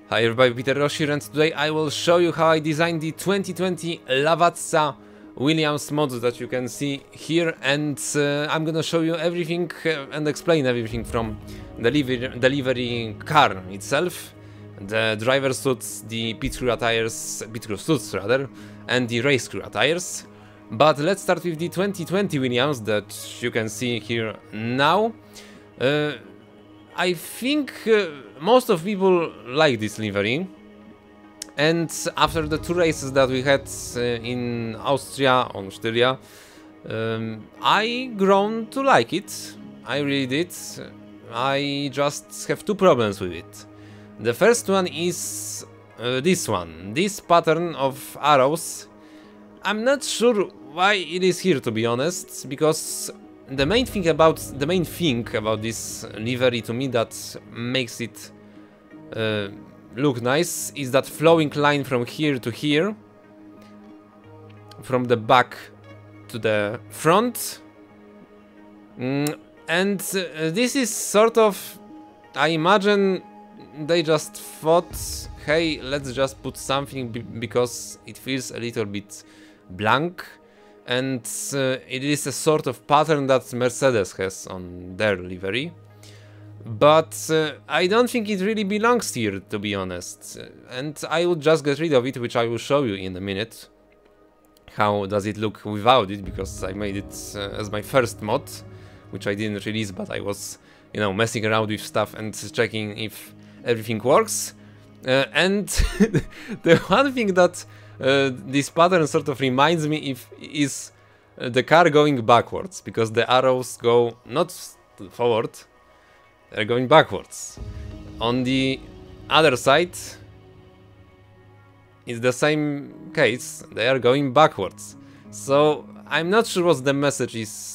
Hi everybody, Peter Roche here, and today I will show you how I designed the 2020 Lavazza Williams mod that you can see here, and I'm gonna show you everything and explain everything from the livery car itself, the driver suits, the pit crew suits rather, and the race crew attires. But let's start with the 2020 Williams that you can see here now. I think most of people like this livery, and after the two races that we had in Austria, on Styria, I grown to like it. I really did. I just have two problems with it. The first one is this pattern of arrows. I'm not sure why it is here, to be honest, because the main thing about this livery to me that makes it look nice is that flowing line from here to here, from the back to the front, and this is sort of, I imagine they just thought, hey, let's just put something because it feels a little bit blank. And it is a sort of pattern that Mercedes has on their livery. But I don't think it really belongs here, to be honest. And I would just get rid of it, which I will show you in a minute. How does it look without it, because I made it as my first mod, which I didn't release, but I was, you know, messing around with stuff and checking if everything works. And the one thing that this pattern sort of reminds me is the car going backwards, because the arrows go not forward, they're going backwards. On the other side, it's the same case, they are going backwards. So I'm not sure what's the message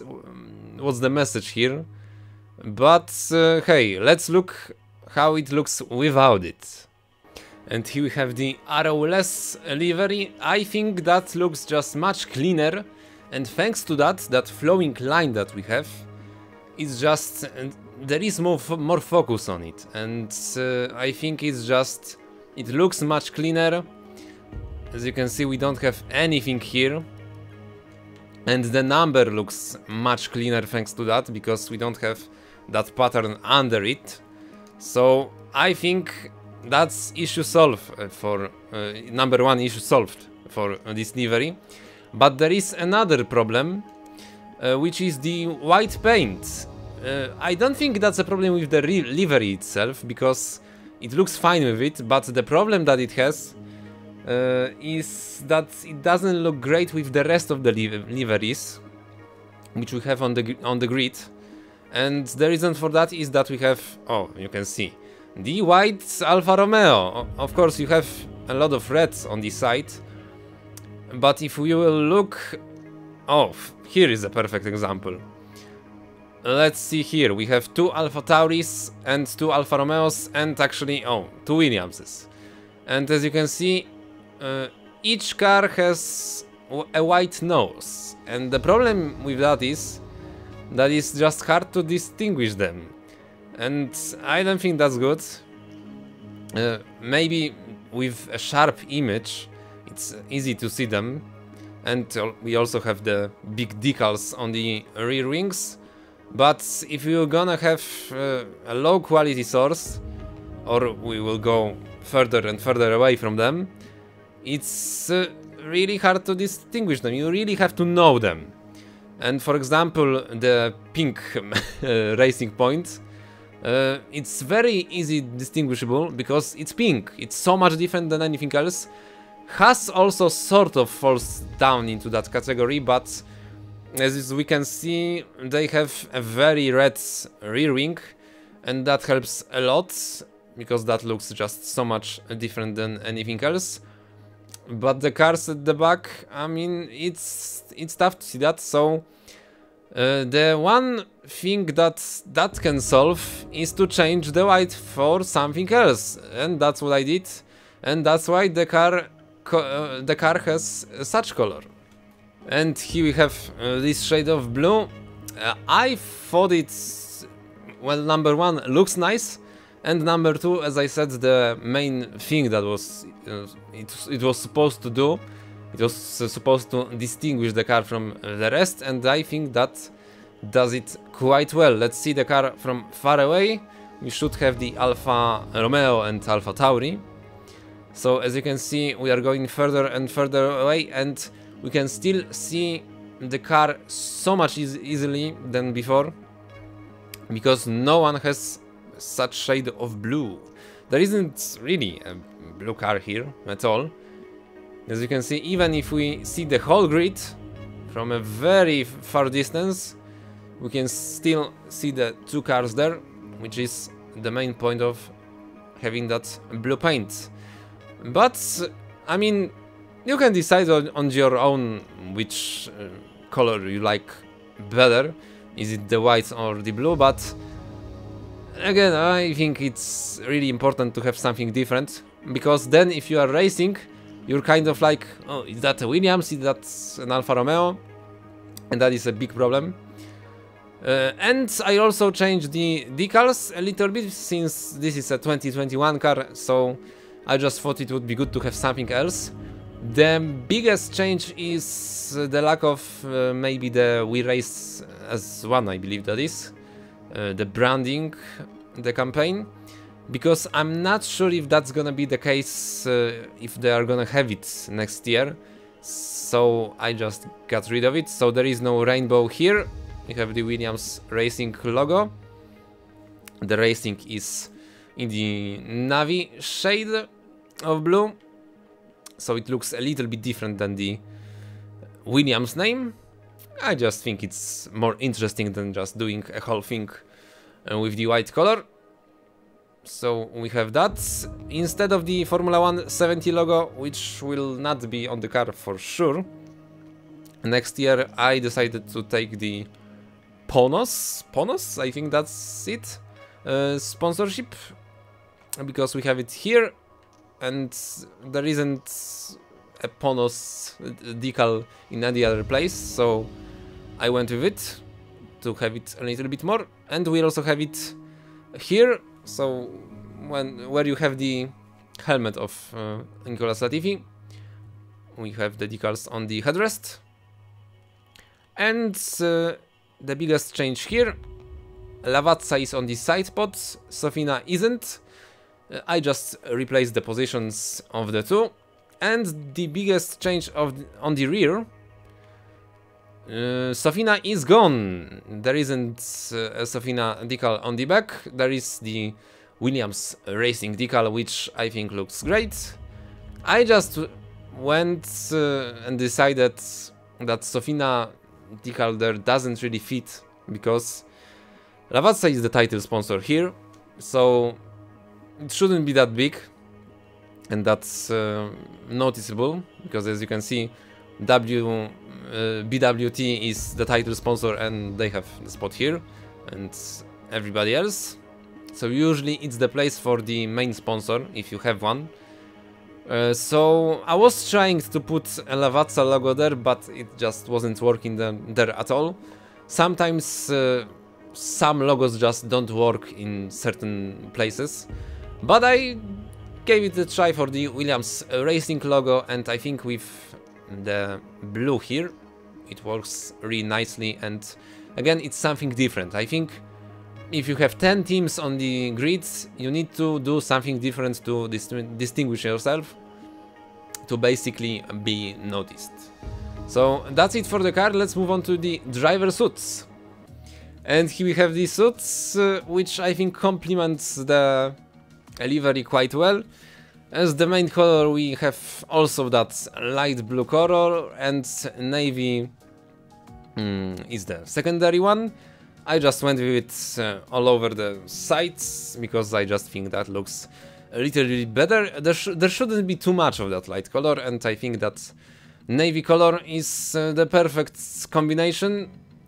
here, but hey, let's look how it looks without it. And here we have the arrowless livery. I think that looks just much cleaner, and thanks to that flowing line that we have, it's just, there is more focus on it, and I think it's just, it looks much cleaner. As you can see, we don't have anything here, and the number looks much cleaner thanks to that, because we don't have that pattern under it. So I think that's issue solved for number one issue solved for this livery. But there is another problem, which is the white paint. I don't think that's a problem with the livery itself, because it looks fine with it, but the problem that it has is that it doesn't look great with the rest of the liveries which we have on the grid. And the reason for that is that we have, oh, you can see the white Alfa Romeo. Of course, you have a lot of reds on this side, but if we will look, oh, here is a perfect example. Let's see here, we have two Alfa Tauris and two Alfa Romeos, and actually, oh, two Williamses. And as you can see, each car has a white nose, and the problem with that is that it's just hard to distinguish them. And I don't think that's good. Maybe with a sharp image it's easy to see them, and we also have the big decals on the rear wings. But if you're gonna have a low quality source, or we will go further and further away from them, it's really hard to distinguish them. You really have to know them. And for example, the pink Racing Point, it's very easy distinguishable because it's pink. It's so much different than anything else. Has also sort of falls down into that category, but as we can see, they have a very red rear wing, and that helps a lot because that looks just so much different than anything else. But the cars at the back, I mean, it's tough to see that. So the one thing that can solve is to change the white for something else, and that's what I did, and that's why the car has such color. And here we have this shade of blue. I thought it's, well, number one, looks nice, And number 2, as I said, the main thing that was it was supposed to do, it was supposed to distinguish the car from the rest, and I think that does it quite well. Let's see the car from far away. We should have the Alfa Romeo and Alfa Tauri. So as you can see, we are going further and further away, and we can still see the car so much easily than before, because no one has such shade of blue. There isn't really a blue car here at all. As you can see, even if we see the whole grid from a very far distance, we can still see the 2 cars there, which is the main point of having that blue paint. But I mean, you can decide on your own which color you like better. Is it the white or the blue? But again, I think it's really important to have something different, because then if you are racing, you're kind of like, oh, is that a Williams? Is that an Alfa Romeo? And that is a big problem. And I also changed the decals a little bit, since this is a 2021 car, so I just thought it would be good to have something else. The biggest change is the lack of maybe the We Race as one, I believe that is. The branding, the campaign. Because I'm not sure if that's gonna be the case if they are gonna have it next year. So I just got rid of it. So there is no rainbow here. We have the Williams Racing logo. The racing is in the navy shade of blue. So it looks a little bit different than the Williams name. I just think it's more interesting than just doing a whole thing with the white color. So we have that instead of the Formula 1 70 logo, which will not be on the car for sure. Next year I decided to take the Ponos, I think that's it, sponsorship, because we have it here and there isn't a Ponos decal in any other place, so I went with it to have it a little bit more. And we also have it here, so where you have the helmet of Nicolas Latifi, we have the decals on the headrest. And the biggest change here, Lavazza is on the side pods, Sofina isn't. I just replaced the positions of the two. And the biggest change on the rear, Sofina is gone. There isn't a Sofina decal on the back. There is the Williams Racing decal, which I think looks great. I just went and decided that Sofina decal there doesn't really fit, because Lavazza is the title sponsor here, so it shouldn't be that big, and that's noticeable, because as you can see, BWT is the title sponsor and they have the spot here, and everybody else. So usually it's the place for the main sponsor, if you have one. So I was trying to put a Lavazza logo there, but it just wasn't working there at all. Sometimes some logos just don't work in certain places, but I gave it a try for the Williams Racing logo, and I think with the blue here it works really nicely. And again, it's something different. I think if you have 10 teams on the grid, you need to do something different to distinguish yourself, to basically be noticed. So that's it for the car. Let's move on to the driver suits. And here we have these suits, which I think complements the livery quite well. As the main color, we have also that light blue color, and navy is the secondary one. I just went with it all over the sides, because I just think that looks a little bit better. There shouldn't be too much of that light color, and I think that navy color is the perfect combination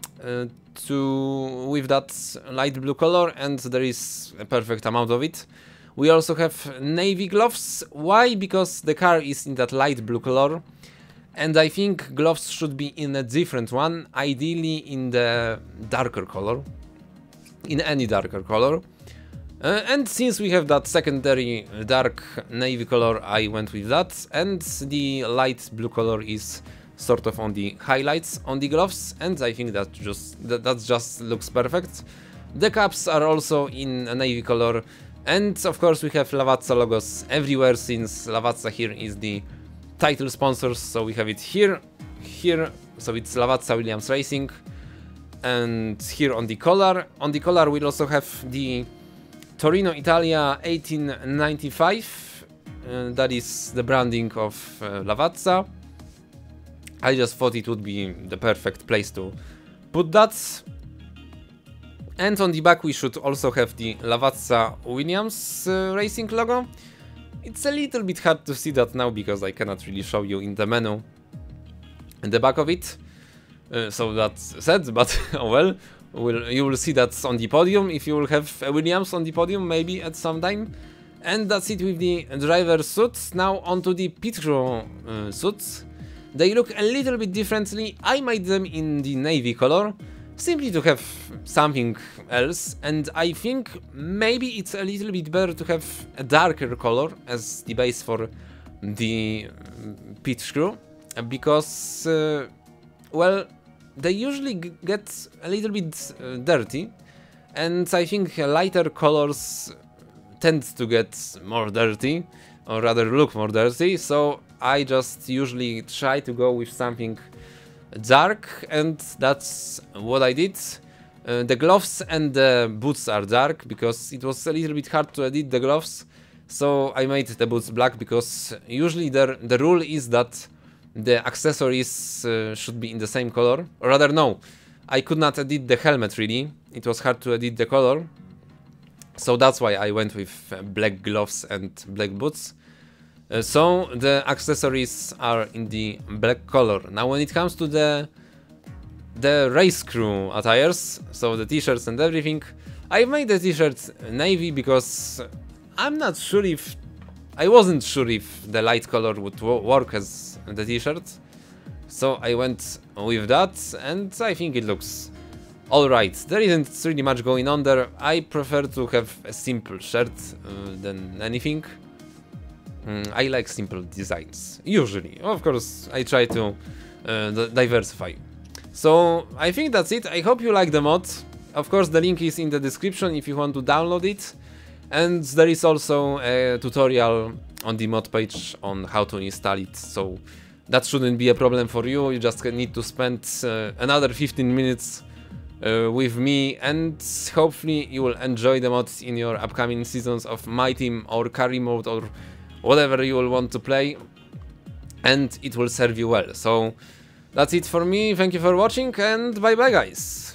with that light blue color, and there is a perfect amount of it. We also have navy gloves. Why? Because the car is in that light blue color, and I think gloves should be in a different one, ideally in the darker color, in any darker color. And since we have that secondary dark navy color, I went with that, and the light blue color is sort of on the highlights on the gloves, and I think that just looks perfect. The caps are also in a navy color, and of course we have Lavazza logos everywhere, since Lavazza here is the title sponsors, so we have it here, so it's Lavazza Williams Racing, and here on the collar. On the collar we'll also have the Torino Italia 1895, that is the branding of Lavazza. I just thought it would be the perfect place to put that. And on the back we should also have the Lavazza Williams Racing logo. It's a little bit hard to see that now because I cannot really show you in the menu in the back of it. So that's sad, but oh well. You will see that on the podium if you will have a Williams on the podium maybe at some time. And that's it with the driver suits. Now onto the pit crew suits. They look a little bit differently. I made them in the navy color, simply to have something else, and I think maybe it's a little bit better to have a darker color as the base for the pit crew, because well, they usually get a little bit dirty, and I think lighter colors tend to get more dirty, or rather look more dirty, so I just usually try to go with something dark, and that's what I did. The gloves and the boots are dark because it was a little bit hard to edit the gloves, so I made the boots black, because usually the rule is that the accessories should be in the same color, or rather no, I could not edit the helmet really, it was hard to edit the color, so that's why I went with black gloves and black boots. So the accessories are in the black color. Now when it comes to the race crew attires, so the t-shirts and everything, I made the t-shirt navy because I wasn't sure if the light color would work as the t-shirt, so I went with that, and I think it looks alright. There isn't really much going on there. I prefer to have a simple shirt than anything. I like simple designs, usually. Of course, I try to diversify. So I think that's it. I hope you like the mod. Of course, the link is in the description if you want to download it. And there is also a tutorial on the mod page on how to install it. So that shouldn't be a problem for you. You just need to spend another 15 minutes with me, and hopefully you will enjoy the mods in your upcoming seasons of My Team or Carry Mode or whatever you will want to play, and it will serve you well. So that's it for me. Thank you for watching, and bye bye guys.